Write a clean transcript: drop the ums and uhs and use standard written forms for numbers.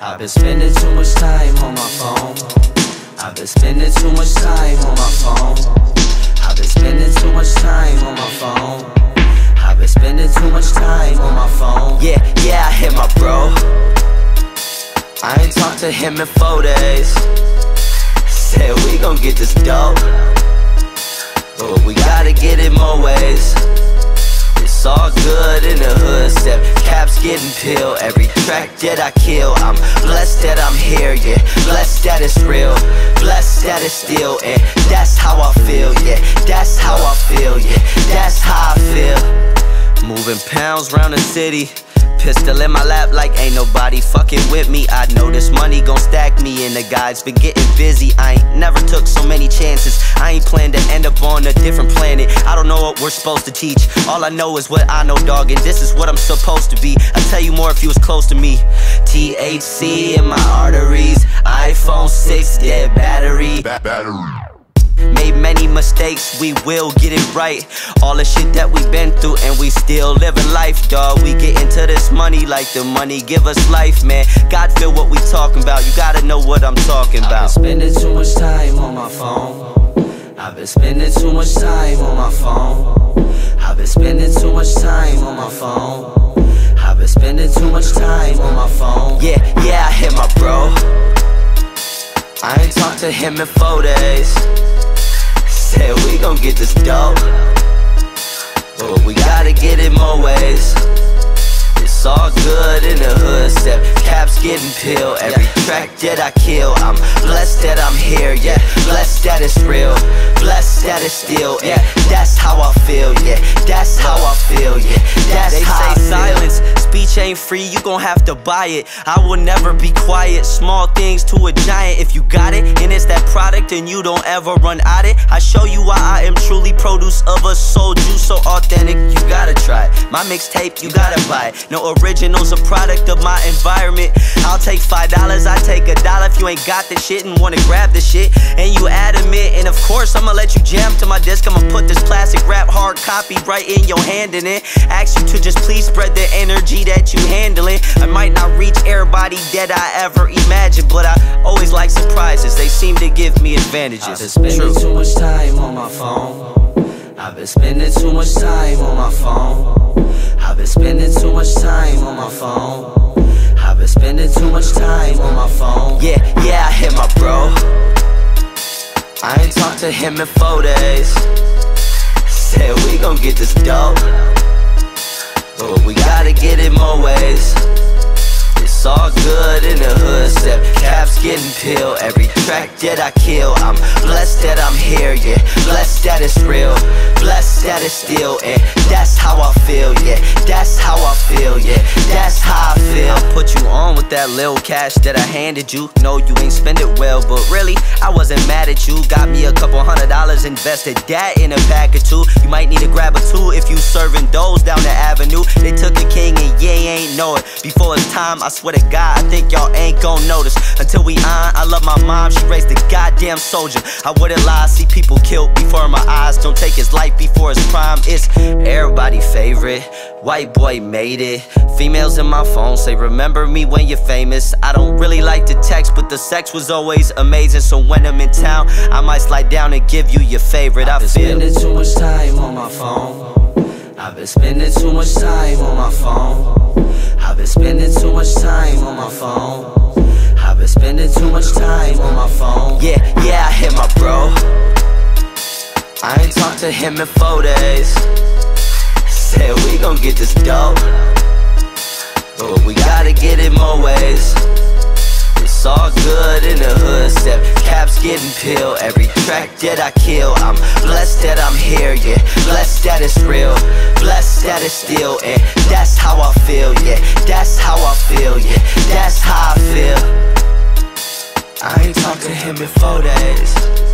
I've been spending too much time on my phone. I've been spending too much time on my phone. I've been spending too much time on my phone. I've been spending too much time on my phone. Yeah, I hit my bro. I ain't talked to him in 4 days. Said we gon' get this dope, but we gotta get it more ways. It's all good in the hood, step caps getting peeled. Every track that I kill, I'm blessed that I'm here, yeah. Blessed that it's real, blessed that it's still. And that's how I feel, yeah. That's how I feel, yeah. That's how I feel. Moving pounds round the city, pistol in my lap like ain't nobody fucking with me. I know this money gon' stack me, and the guy's been getting busy. I ain't never took so many chances. I ain't planned to end up on a different planet. I don't know what we're supposed to teach. All I know is what I know, dog, and this is what I'm supposed to be. I'd tell you more if you was close to me. THC in my arteries, iPhone 6 dead battery. Made many mistakes, we will get it right. All the shit that we've been through, and we still living life, dawg. We get into this money like the money give us life, man. God feel what we talking about, you gotta know what I'm talking about. I've been spending too much time on my phone. I've been spending too much time on my phone. I've been spending too much time on my phone. I've been spending too much time on my phone. Yeah, I hit my bro. I ain't talked to him in 4 days. Said we gon' get this dope, but we gotta get it more ways. It's all good in the hood, step caps getting peeled. Every track that I kill, I'm blessed that I'm here, yeah. Blessed that it's real, blessed that it's still. Yeah, that's how I feel, yeah. That's how I feel, yeah. That's how I feel. Silence, speech ain't free, you gon' have to buy it. I will never be quiet, small things to a giant. If you got it, and it's that product, and you don't ever run out it. I show you why I am truly produce of a soul juice, so authentic. You gotta try it. My mixtape, you gotta buy it. No originals, a product of my environment. I'll take $5, I take $1 if you ain't got the shit and wanna grab the shit, and you adamant. And of course I'ma let you jam to my disc. I'ma put this plastic wrap hard copy right in your hand, and then ask you to just please spread the energy that you handling. I might not reach everybody that I ever imagined, but I always like surprises, they seem to give me advantages. I've been spending too much time on my phone. I've been spending too much time on my phone. I've been spending too much time on my phone. I've been spending too much time on my phone. Yeah, I hit my bro. I ain't talked to him in 4 days. Said we gon' get this dope, but we gotta get it more ways. It's all good in the hood, step caps getting peeled. Every track that I kill, I'm blessed that I'm here, yeah. Blessed that it's real, blessed that it's still. And that's how I feel, yeah. That's how I feel, yeah. That's how I feel. I put you on with that little cash that I handed you. No, you ain't spend it well, but really, I wasn't mad at you. Got me a couple $100, invested that in a pack or two. You might need to grab a two if you serving those down the avenue. They took the king and yeah, ain't know it. Before it's time, I swear to God, I think y'all ain't gon' notice. Until we on, I love my mom, she raised a goddamn soldier. I wouldn't lie, see people killed before my eyes. Don't take his life before his prime. It's everybody's favorite, white boy made it. Females in my phone say remember me when you're famous. I don't really like to text, but the sex was always amazing. So when I'm in town, I might slide down and give you your favorite. I've been spending too much time on my phone. I've been spending too much time on my phone. I've been spending too much time on my phone. I've been spending too much time on my phone. Yeah, I hit my bro. I ain't talked to him in 4 days. Said we gon' get this dope, but we gotta get it more ways. It's all good in the hood, step caps getting peeled. Every track that I kill, I'm blessed that I'm here, yeah. Blessed that it's real, blessed that it's still. And that's how I feel, yeah. That's how I feel, yeah. That's how I feel. I ain't talked to him in 4 days.